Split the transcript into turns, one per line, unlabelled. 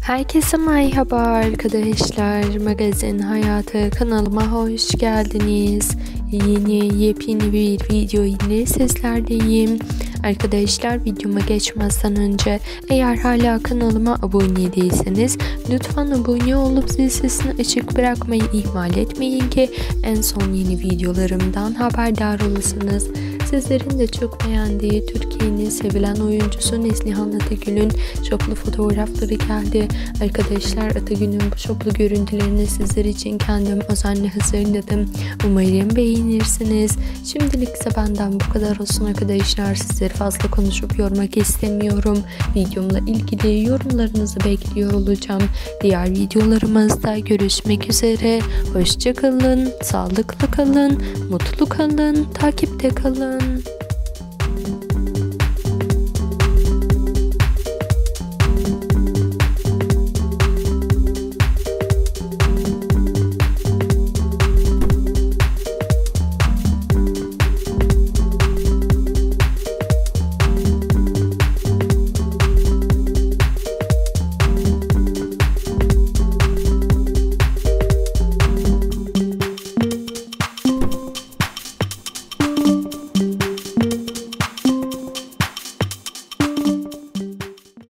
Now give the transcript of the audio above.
Herkese merhaba arkadaşlar. Magazin Hayatı kanalıma hoş geldiniz. Yepyeni bir video ile sizlerleyim. Arkadaşlar, videoma geçmezden önce eğer hala kanalıma abone değilseniz lütfen abone olup zil sesini açık bırakmayı ihmal etmeyin ki en son yeni videolarımdan haberdar olursunuz. Sizlerin de çok beğendiği Türkiye'nin sevilen oyuncusu Neslihan Atagül'ün şoplu fotoğrafları geldi. Arkadaşlar, Atagül'ün bu şoplu görüntülerini sizler için kendim özenle hazırladım. Umarım beğenirsiniz. Şimdilik ise benden bu kadar olsun arkadaşlar. Sizleri fazla konuşup yormak istemiyorum. Videomla ilgili yorumlarınızı bekliyor olacağım. Diğer videolarımızda görüşmek üzere. Hoşça kalın, sağlıklı kalın, mutlu kalın, takipte kalın.